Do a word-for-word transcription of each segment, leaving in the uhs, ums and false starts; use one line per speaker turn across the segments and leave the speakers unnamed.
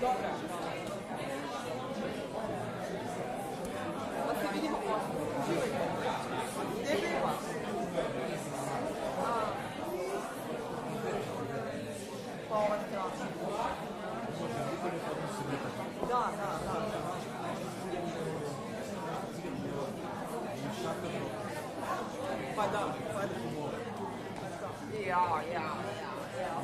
Dobra. Da se vidimo posle. Uživajte. Gde je bila? Pa ovo je strašno. Da, da, da. Pa da, pa da. Ja, ja, ja, ja.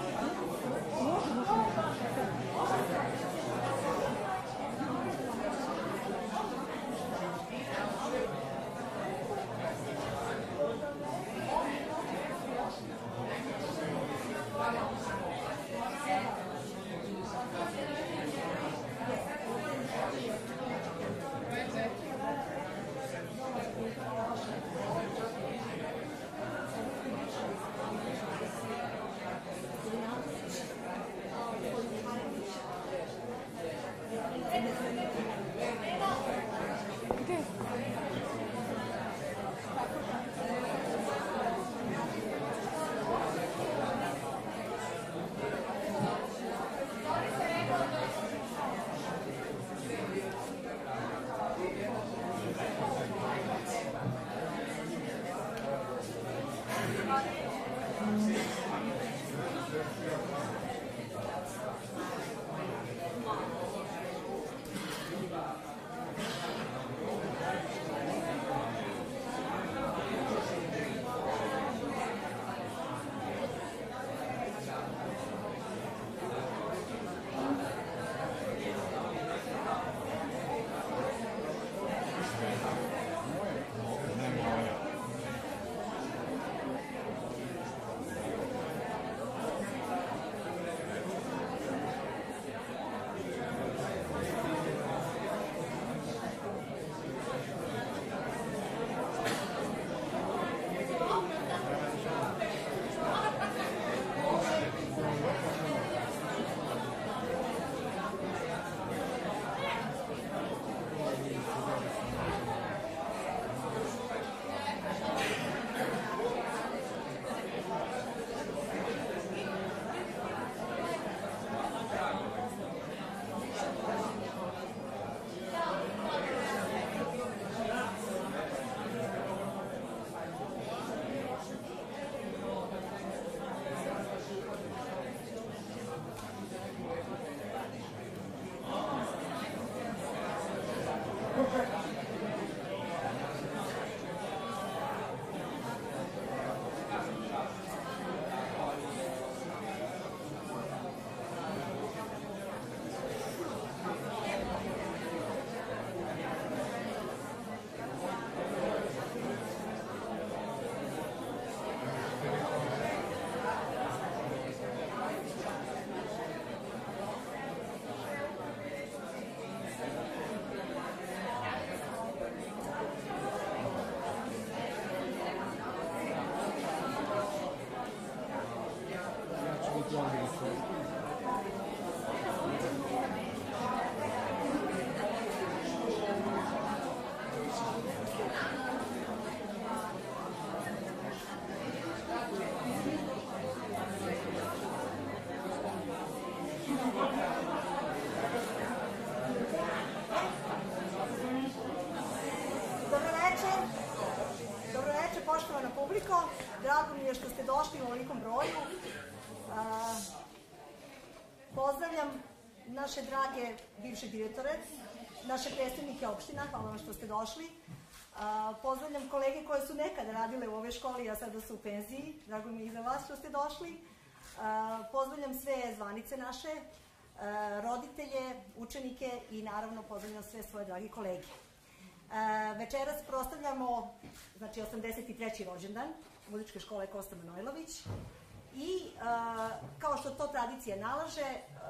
Poštovana publiko, drago mi je što ste došli u ovolikom broju. Pozdravljam naše drage bivše direktore, naše predstavnike opština, hvala vam što ste došli. Pozdravljam kolege koje su nekada radile u ovoj školi, a sada su u penziji, drago mi je i za vas što ste došli. Pozdravljam sve zvanice naše, roditelje, učenike i naravno pozdravljam sve svoje dragi kolege. Večeras proslavljamo, znači, osamdeset treći rođendan Muzičke škole Kosta Manojlović i kao što to tradicija nalaže,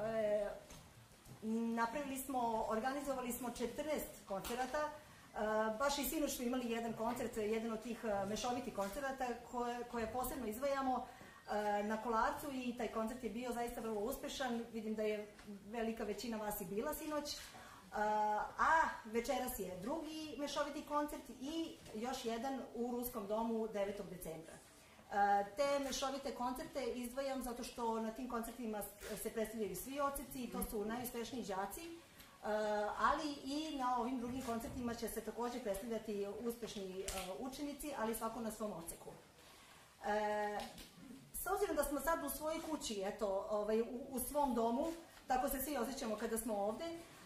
napravili smo, organizovali smo četrnaest koncerata, baš i sinoć smo imali jedan koncert, jedan od tih mešovitih koncerata koje posebno izdvajamo na Kolarcu i taj koncert je bio zaista vrlo uspešan, vidim da je velika većina vas i bila sinoć. A večeras je drugi mešoviti koncert i još jedan u Ruskom domu devetog decembra. Te mešovite koncerte izdvajam zato što na tim koncertima se predstavljaju svi odseci i to su najuspešniji đaci, ali i na ovim drugim koncertima će se takođe predstavljati uspešni učenici, ali svako na svom odseku. S obzirom da smo sad u svojoj kući, eto, u svom domu, tako se svi osjećamo kada smo ovde,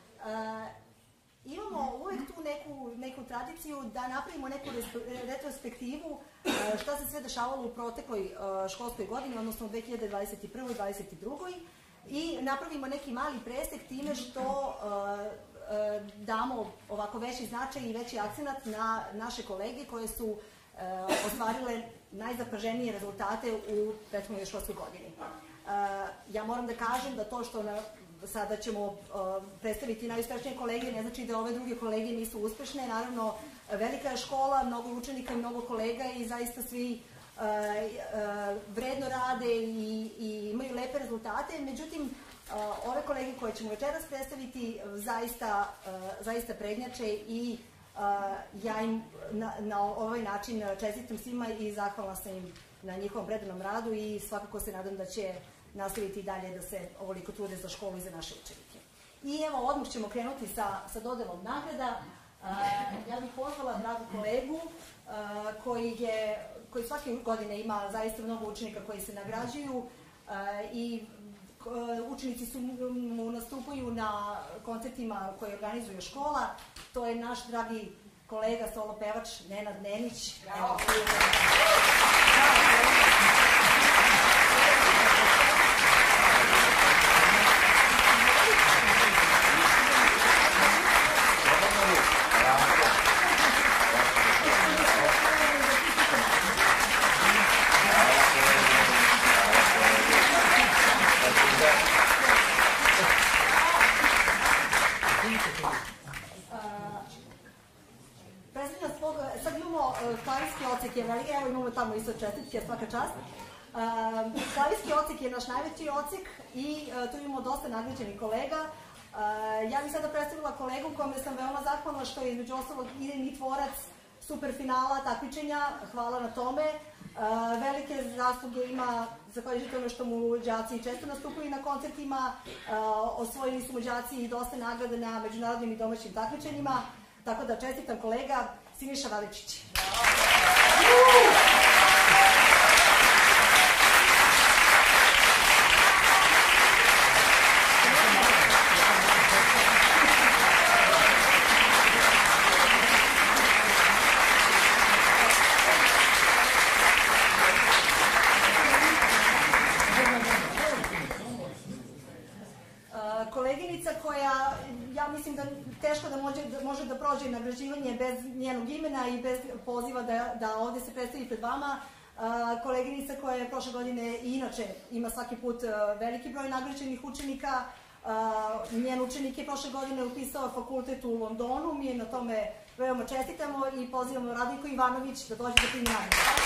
imamo uvek tu neku tradiciju da napravimo neku retrospektivu šta se sve dešavalo u protekloj školskoj godini, odnosno u dve hiljade dvadeset prvoj. dvadeset drugoj. i napravimo neki mali presek time što damo ovako veći značaj i veći akcenat na naše kolege koje su ostvarile najzapaženije rezultate u prethodnoj školskoj godini. Ja moram da kažem da to što sada ćemo predstaviti najuspešnije kolege ne znači da ove druge kolege nisu uspešne. Naravno, velika je škola, mnogo učenika i mnogo kolega i zaista svi vredno rade i imaju lepe rezultate. Međutim, ove kolege koje ćemo večeras predstaviti zaista prednjače i ja im na ovaj način čestitam svima i zahvalna sam im na njihovom predanom radu i svakako se nadam da će nastaviti i dalje da se ovoliko trude za školu i za naše učenike. I evo, odmah ćemo krenuti sa dodelom nagrada. Ja bih pozvala dragu kolegu koji svake godine ima zaista mnogo učenika koji se nagrađuju i učenici mu nastupaju na koncertima koje organizuje škola. To je naš dragi kolega, solo pevač Nenad Nenić. Sad imamo klavirski odsek, evo imamo tamo isto čestitke, svaka čast. Klavirski odsek je naš najveći odsek i tu imamo dosta nagrađenih kolega. Ja bih sada predstavila kolegu kome sam veoma zahvalna što je između ostalog idejni tvorac superfinala takmičenja, hvala na tome. Velike zasluge ima zahvaljujući tome što mu đaci često nastupaju na koncertima, osvojili su mu đaci i dosta nagrada na međunarodnim i domaćim takmičenjima, tako da čestitam kolega Siniša Valičić. Koleginica koja, ja mislim da teško da može da prođe nagrađivanje bez njenog imena i bez poziva da ovde se predstavi pred vama. Koleginica koja je prošle godine i inače ima svaki put veliki broj nagrađenih učenika. Njen učenik je prošle godine upisao fakultet u Londonu. Mi je na tome veoma čestitamo i pozivamo Radojko Ivanović da dođe da primi nagradu.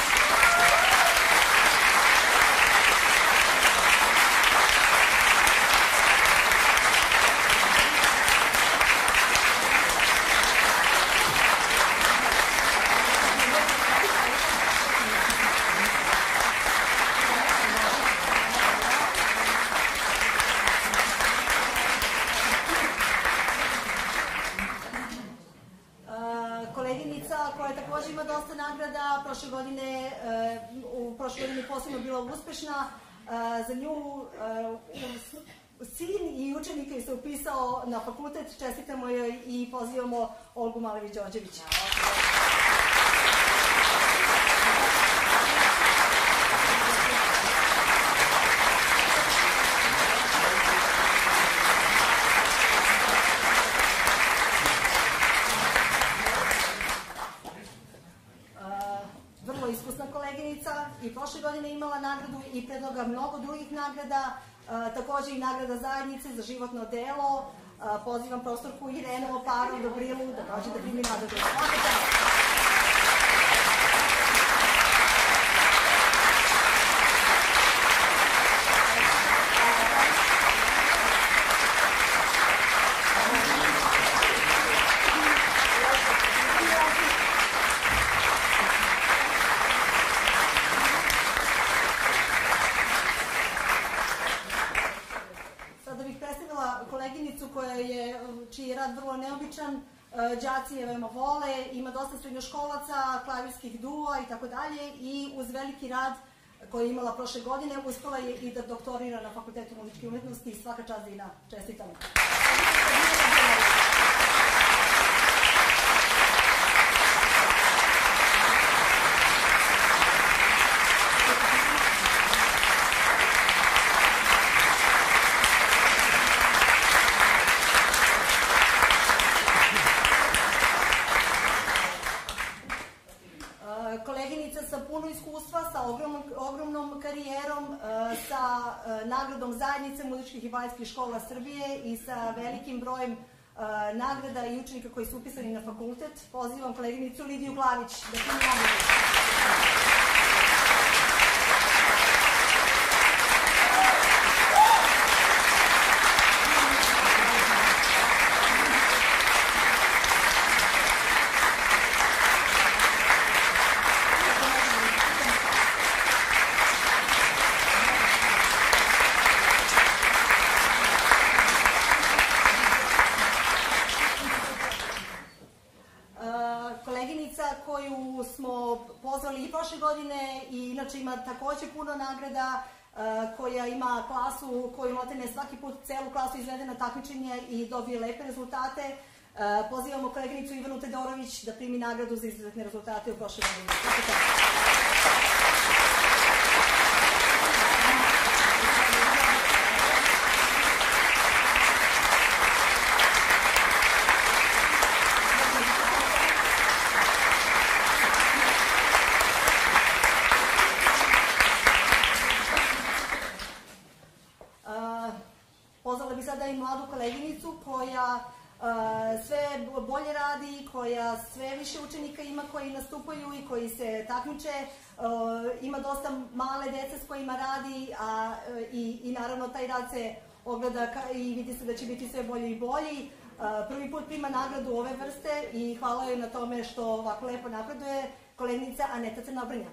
Ima dosta nagrada, prošle godine, u prošle godine posebno bila uspešna. Za nju sin i učenik koji se upisao na fakultet, čestitamo joj i pozivamo Olgu Malević-Đorđević. I prošle godine imala nagradu i pred toga mnogo drugih nagrada, takođe i nagrada zajednice za životno delo. Pozivam profesorku Irenu Oparu Dobrilu da dođe da primi nagradu. koleginicu koja je, čiji je rad vrlo neobičan, đaci je veoma vole, ima dosta srednjoškolaca, klavirskih duo i tako dalje i uz veliki rad koji je imala prošle godine uspela je i da doktorira na Fakultetu muzičke umetnosti i svaka čast Dina, čestitam. Sa puno iskustva, sa ogromnom, ogromnom karijerom, sa nagradom zajednice muzičkih i baletskih škola Srbije i sa velikim brojem nagrada i učenika koji su upisani na fakultet. Pozivam koleginicu Lidiju Glavić da primi nagradu. Koju smo pozvali i prošle godine i inače ima takođe puno nagrada, koja ima klasu koju notene svaki put celu klasu izvede na takmičenje i dobije lepe rezultate. Pozivamo koleginicu Ivanu Tedorović da primi nagradu za izuzetne rezultate u prošle godine. Pozvala bih sada i mladu koleginicu koja sve bolje radi, koja sve više učenika ima koji nastupaju i koji se takmiče, ima dosta male dece s kojima radi i naravno taj rad se ogleda i vidi se da će biti sve bolji i bolji. Prvi put prima nagradu ove vrste i hvala joj na tome što ovako lepo napreduje koleginica Aneta Crnobrnja.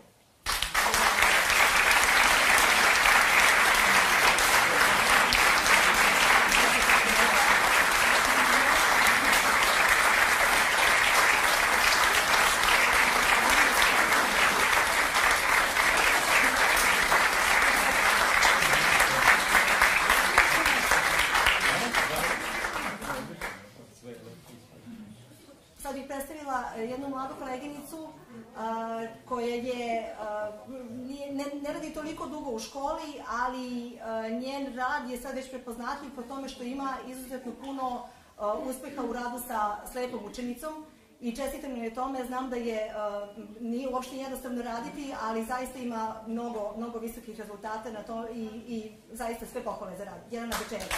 Sad bih predstavila jednu mladu koleginicu koja je, ne radi toliko dugo u školi, ali njen rad je sad već prepoznatljiv po tome što ima izuzetno puno uspeha u radu sa slepom učenicom i čestitam joj tome, znam da je, nije uopšte jednostavno raditi, ali zaista ima mnogo, mnogo visokih rezultata na to i zaista sve pohvale za rad. Jelena Bečeva.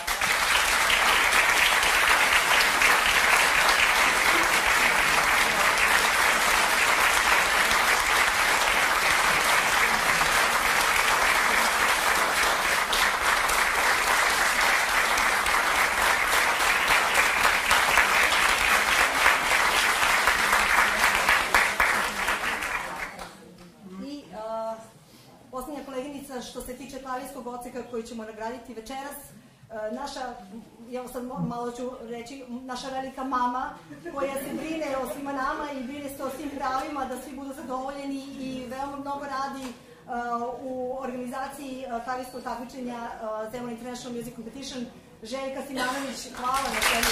Poslednja koleginica što se tiče klavirskog odseka koji ćemo nagraditi večeras, naša, evo sad malo ću reći, naša velika mama koja se brine o svima nama i brine se o svim pravima da svi budu zadovoljeni i veoma mnogo radi u organizaciji klavirskog takmičenja Zemun International Music Competition. Željka Simanović, hvala na svemu.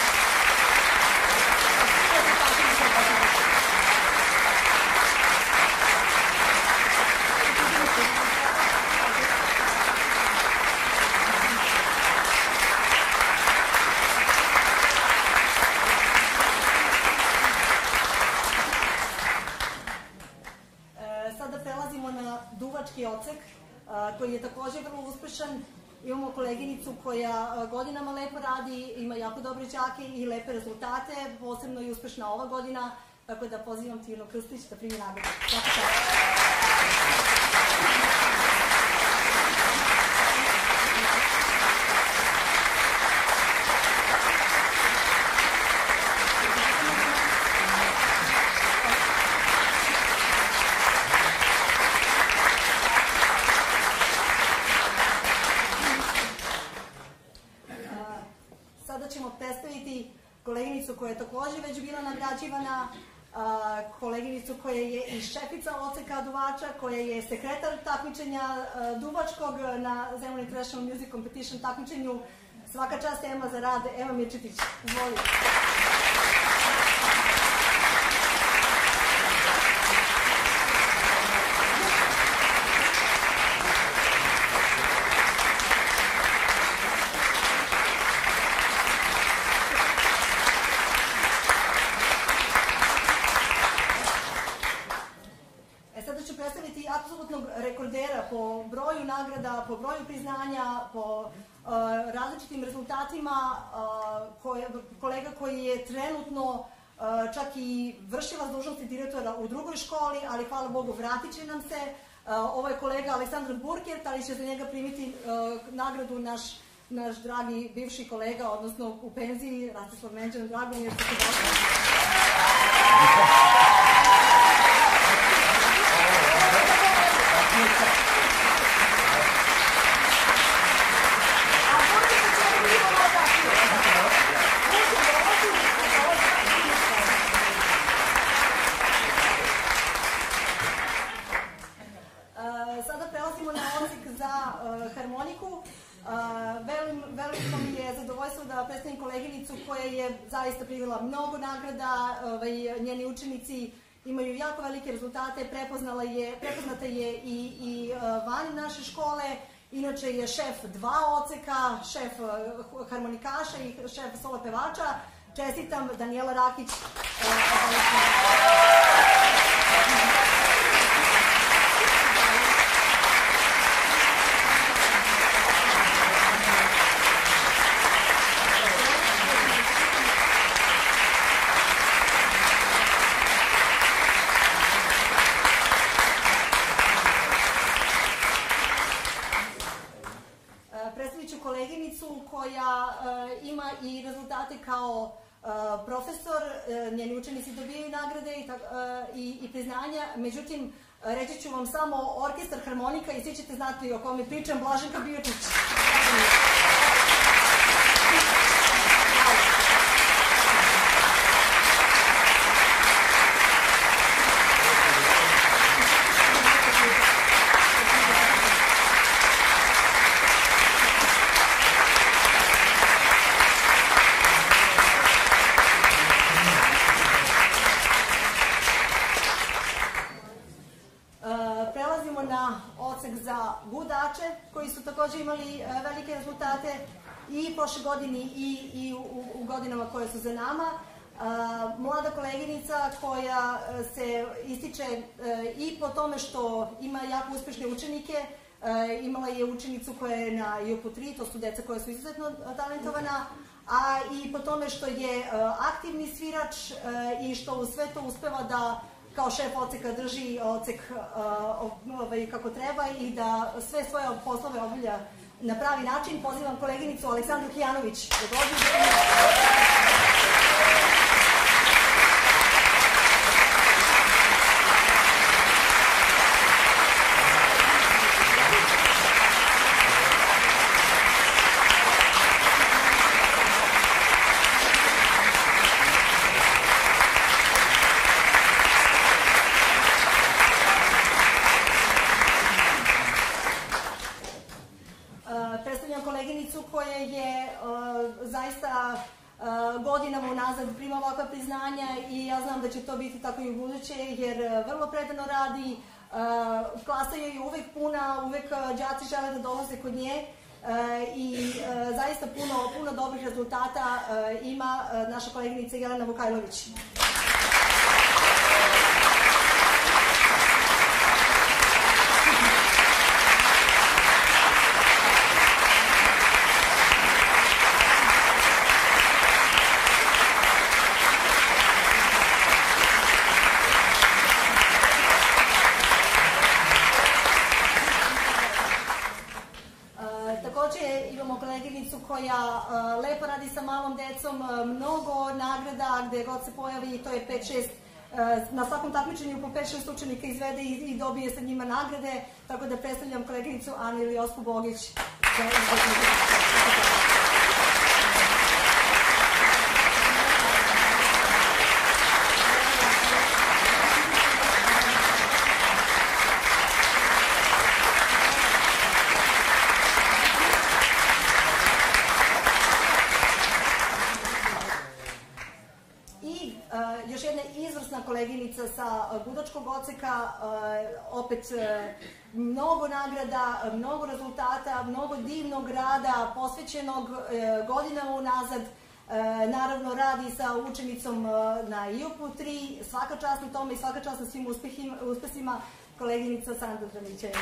Sada prelazimo na duvački odsek koji je takođe vrlo uspešan. Imamo koleginicu koja godinama lepo radi, ima jako dobre đake i lepe rezultate, posebno je uspešna ova godina, tako da pozivam Tijanu Krstić da primi nagradu. Sada ćemo predstaviti koleginicu koja je takođe već bila nagrađivana, koleginicu koja je i šefica odseka duvača, koja je sekretar takmičenja duvačkog na Zemun International Music Competition takmičenju. Svaka čast Ema za rad, Ema Mirčetić, izvoli. Rekordera po broju nagrada, po broju priznanja, po različitim rezultatima, kolega koji je trenutno čak i vršilac dužnosti direktora u drugoj školi, ali hvala Bogu vratit će nam se. Ovo je kolega Aleksandar Burkert, ali će za njega primiti nagradu naš naš dragi bivši kolega, odnosno u penziji, Rastislav Menđan, drago mi je što se došli. Sada prelazimo na odsek za harmoniku. Veliko mi je zadovoljstvo da predstavim koleginicu koja je zaista privela mnogo nagrada, njeni učenici imaju jako velike rezultate, prepoznata je i van naše škole, inače je šef dva odseka, šef harmonikaša i šef solo pevača. Čestitam, Danijela Rakić. Koja ima i rezultate kao profesor, njeni učenici dobijaju nagrade i priznanja, međutim, reći ću vam samo orkestar harmonika i svi ćete znati o kome pričam, Blaženka Bijočić. Za gudače, koji su takođe imali velike rezultate i prošle godine i u godinama koje su za nama. Mlada koleginica koja se ističe i po tome što ima jako uspešne učenike, imala je učenicu koja je na I U P U tri, to su deca koja su izuzetno talentovana, a i po tome što je aktivni svirač i što u sve to uspeva da kao šef odseka drži odsek kako treba i da sve svoje poslove obavlja na pravi način. Pozivam koleginicu Aleksandru Kijanović da dođe. Koja je zaista godinama unazad prima ovakva priznanja i ja znam da će to biti tako i u buduće jer vrlo predano radi, klasa je uvek puna, uvek đaci žele da dolaze kod nje i zaista puno dobrih rezultata ima naša koleginica Jelena Vukajlović. Koja lepo radi sa malom decom, mnogo nagrada gde god se pojavi, to je pet šest, na svakom takmičenju po pet šest učenika izvede i dobije sa njima nagrade, tako da predstavljam koleginicu Anu Iliosku Bogić. još jedna izvrsna koleginica sa budačkog odseka, opet mnogo nagrada, mnogo rezultata, mnogo divnog rada, posvećenog godinama unazad. Naravno, radi sa učenicom na I O P-u tri, svaka čast na tome i svaka čast na svim uspesima, koleginica Sandra Dranićević.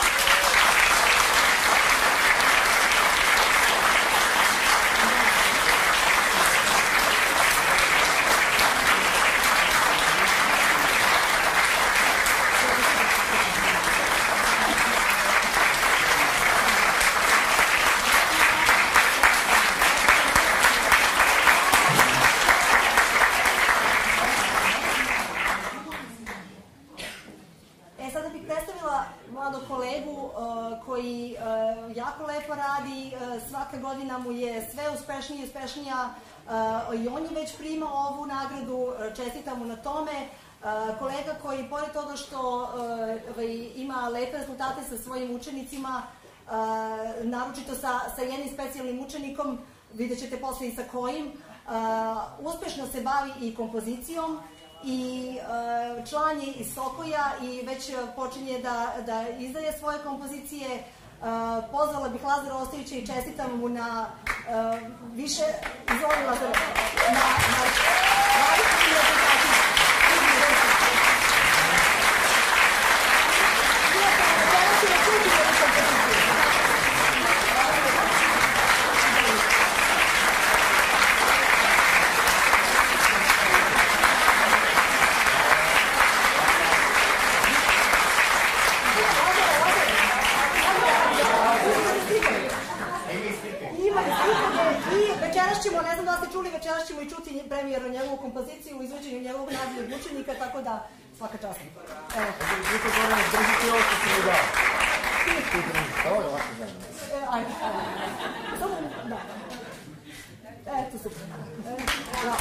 Koji jako lepo radi, svaka godina mu je sve uspešnija i uspešnija i on je već primao ovu nagradu, čestitam mu na tome. Kolega koji, pored toga što ima lepe rezultate sa svojim učenicima, naročito sa jednim specijalnim učenikom, vidjet ćete posle i sa kojim, uspešno se bavi i kompozicijom, i član je iz Sokoja i već počinje da izdaje svoje kompozicije. Pozvala bih Lazara Ostojića i čestitam mu na više, izvoli Lazara, na dvadeset rezultati. Ne znam da ste čuli, večeras ćemo i čuti premijerno njegovu kompoziciju u izvođenju njegovog najboljeg učenika, tako da svaka čast. Evo.
Vidite, Gorane, držite ovo što se mi dao. Ovo je ovako zajedno.
Ajde, ajde. Samo, da. Eto, super. Bravo.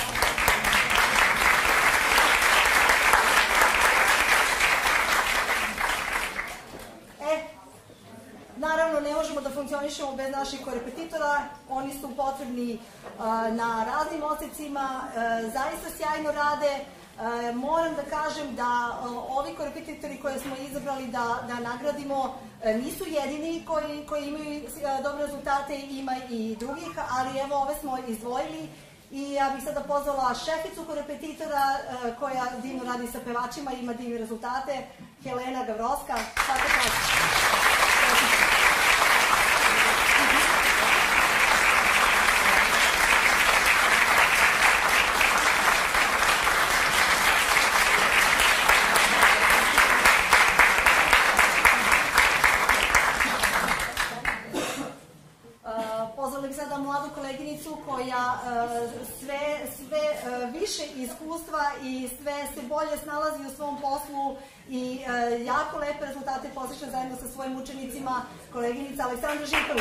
Naravno, ne možemo da funkcionišemo bez naših korepetitora, oni su potrebni na raznim odsecima, zaista sjajno rade. Moram da kažem da ovi korepetitori koje smo izabrali da nagradimo nisu jedini koji imaju dobre rezultate, ima i drugih, ali evo ove smo izdvojili i ja bih sada pozvala šeficu korepetitora koja divno radi sa pevačima, ima divne rezultate, Helena Gavrovska. Svaka čast. Pozvala bih sada mladu koleginicu koja sve više iskustva i sve se bolje snalazi u svom poslu i jako lepe rezultate postiže zajedno sa svojim učenicima, koleginica Aleksandra Živković.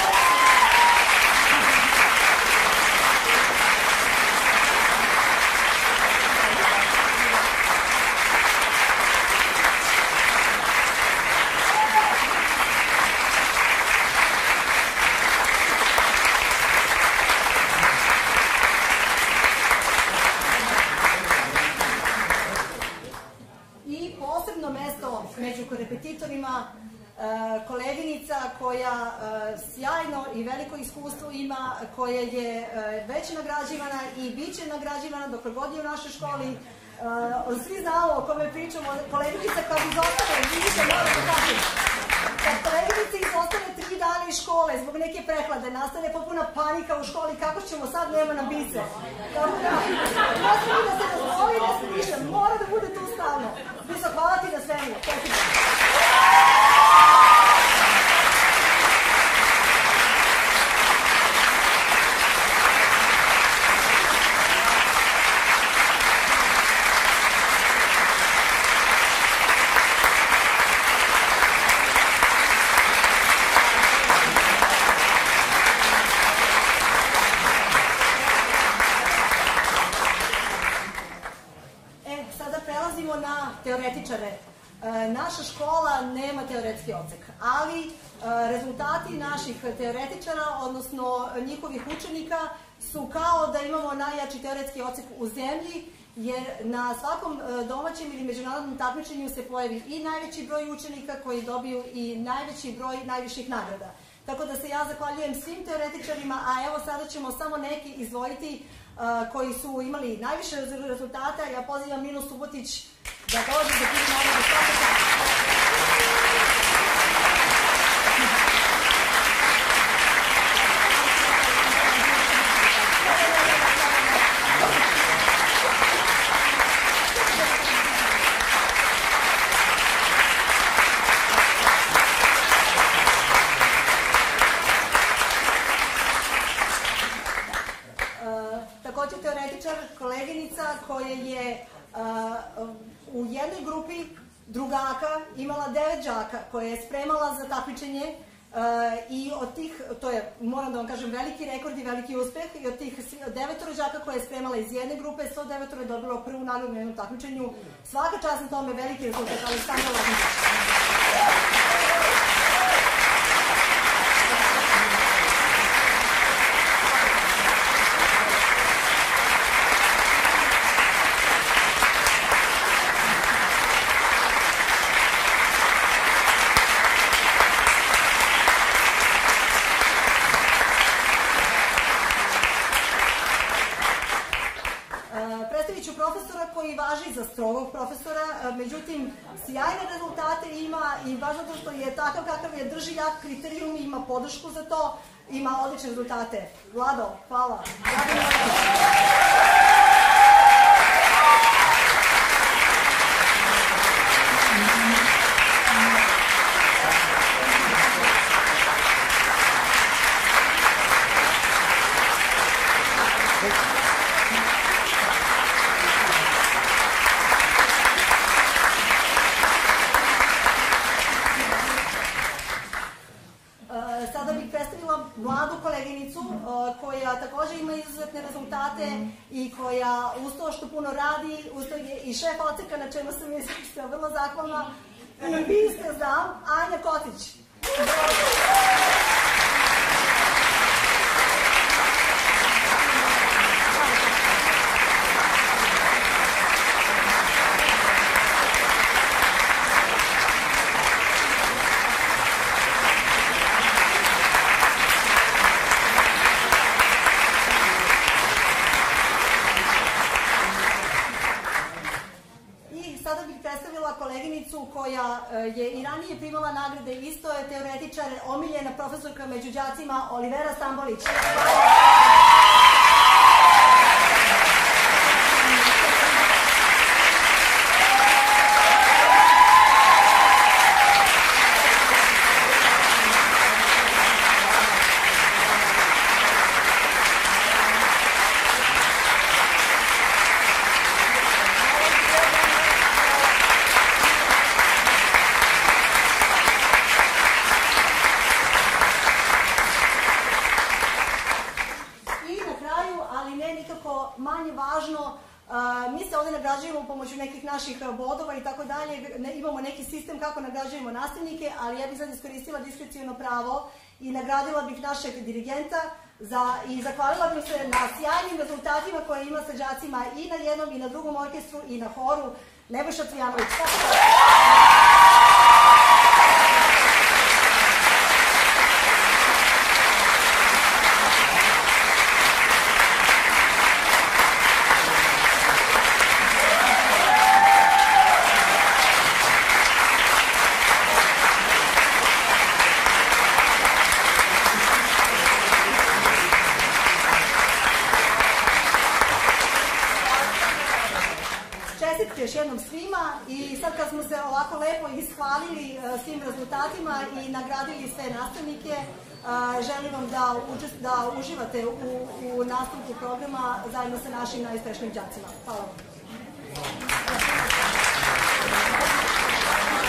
Među korepetitorima koleginica koja sjajno i veliko iskustvo ima, koja je već nagrađivana i bit će nagrađivana dok god je u našoj školi. Svi znamo o kome pričamo, koleginica kad izostane, vidite, moram da kažem, kad koleginica izostane tri dana iz škole zbog neke prehlade, nastane popuna panika u školi, kako ćemo sad, nema nam bice. Tako da, možemo da se dozvoli, ne se više, mora da bude tu stalno. Biso, hvala ti na svemu. Teoretičare. Naša škola nema teoretski odsek, ali rezultati naših teoretičara, odnosno njihovih učenika, su kao da imamo najjači teoretski odsek u zemlji, jer na svakom domaćem ili međunarodnom takmičenju se pojavi i najveći broj učenika koji dobiju i najveći broj najviših nagrada. Tako da se ja zahvaljujem svim teoretičarima, a evo sada ćemo samo neki izdvojiti koji su imali najviše rezultata. Ja pozivam Ninu Subotić da dođe do tih nagrada svaka čast. Koleginica koja je u jednoj grupi drugaka imala devet đaka koja je spremala za takmičenje i od tih, to je, moram da vam kažem, veliki rekord i veliki uspeh, i od tih devetoro đaka koja je spremala iz jedne grupe, sto devetoro je dobilo prvu nagradu na jednom takmičenju. Svaka čast na tome, veliki rezultat, Aleksandra Lozničić. Koji važi za strogog profesora, međutim, sjajne rezultate ima i baš zato što je takav kakav je, drži jak kriterijum, ima podršku za to, ima odlične rezultate. Vlado, hvala. Mladu koleginicu koja također ima izuzetne rezultate i koja uz to što puno radi, uz to je i šef odseka, na čemu sam je zaista vrlo zahvalna. I vi ste, znam, Anja Kotić. Koleginicu koja je i ranije primala nagrade, isto je teoretičar, omiljena profesorka među đacima, Olivera Stambolić. Manje važno, mi se ovdje nagrađujemo pomoću nekih naših bodova i tako dalje, imamo neki sistem kako nagrađujemo nastavnike, ali ja bih sad iskoristila diskrecijono pravo i nagradila bih našeg dirigenta i zahvalila bih se na sjajnim rezultatima koje ima sa đacima i na jednom i na drugom orkestru i na horu, Nebojša Cvijanović. Čestitke još jednom svima i sad kad smo se ovako lepo ishvalili s tim rezultatima i nagradili sve nastavnike, želim vam da uživate u nastavku programa zajedno sa našim najuspešnijim đacima. Hvala vam.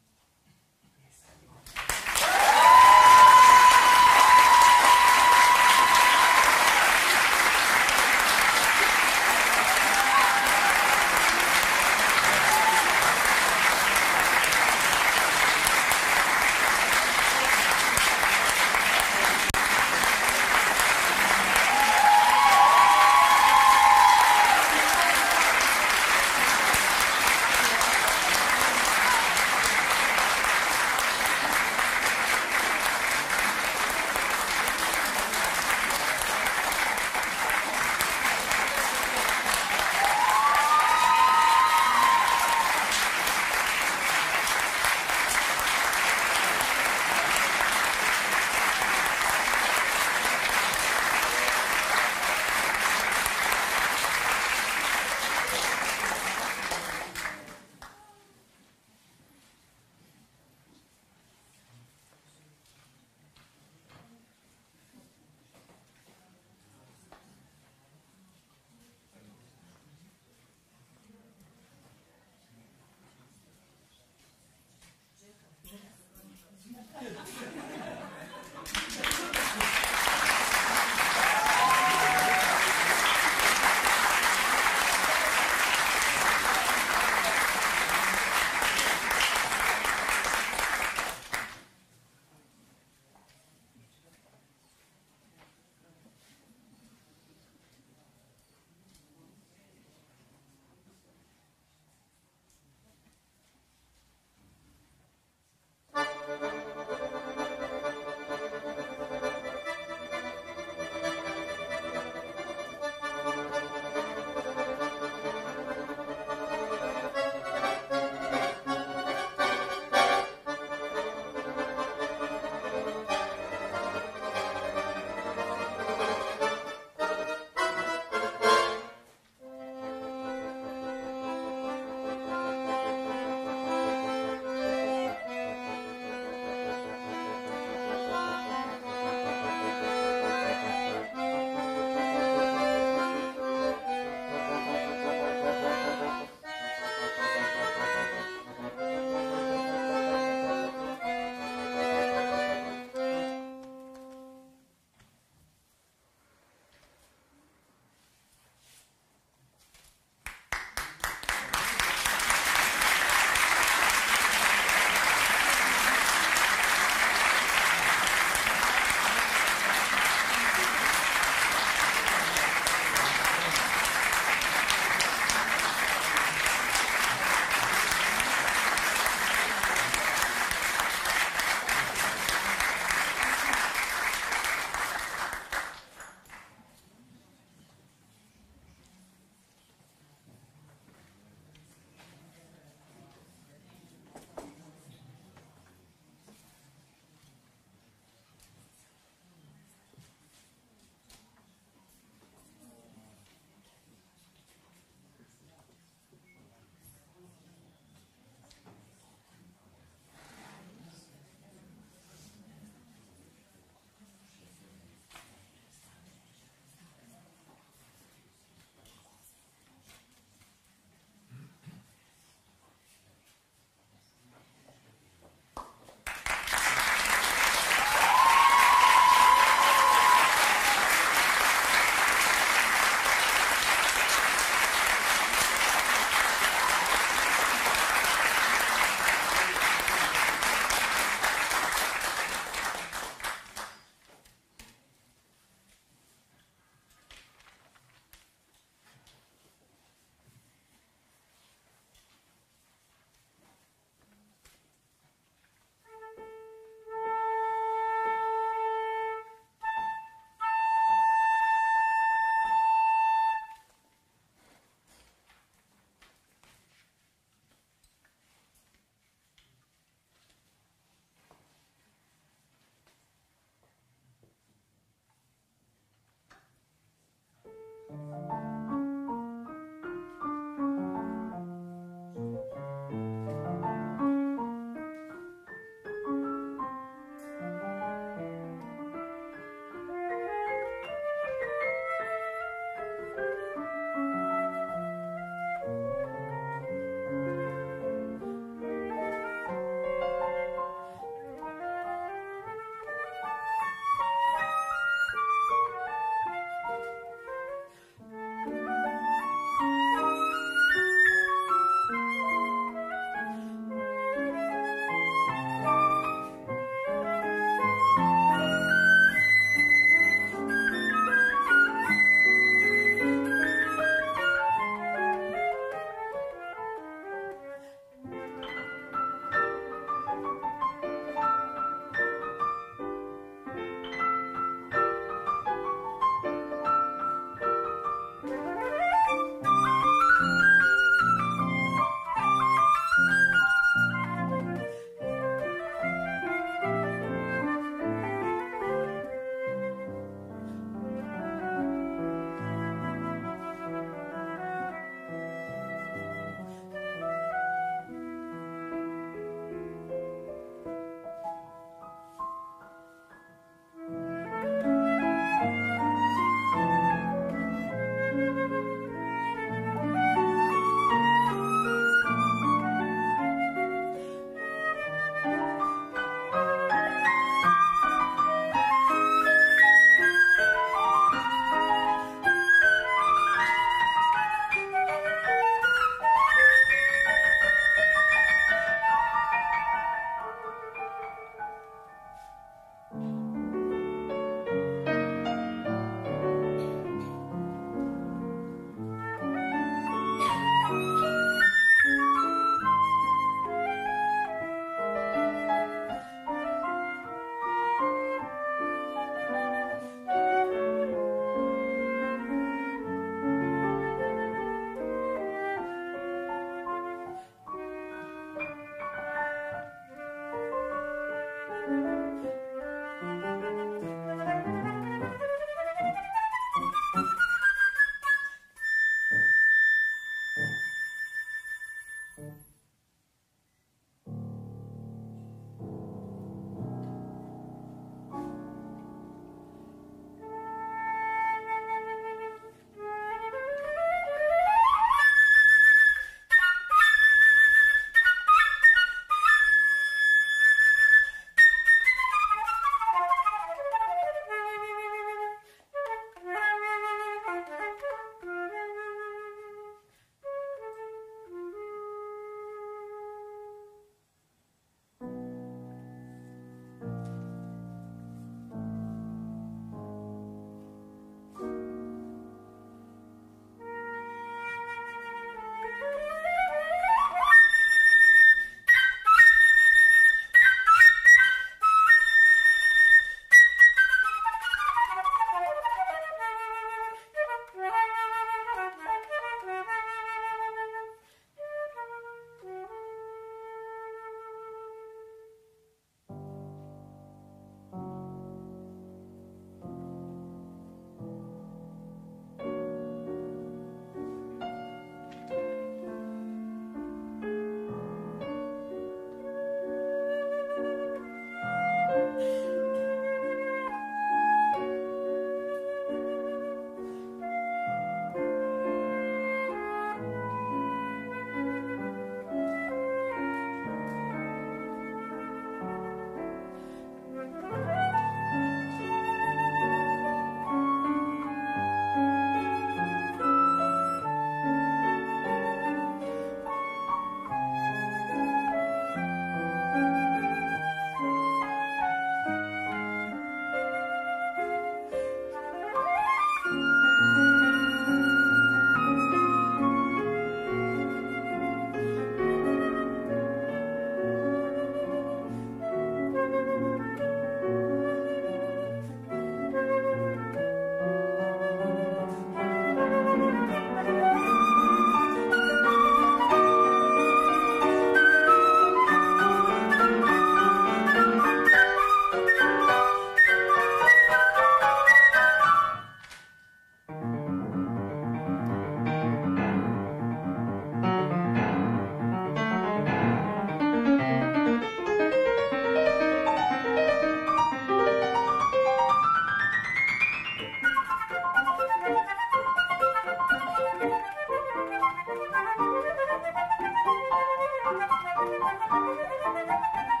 Thank you.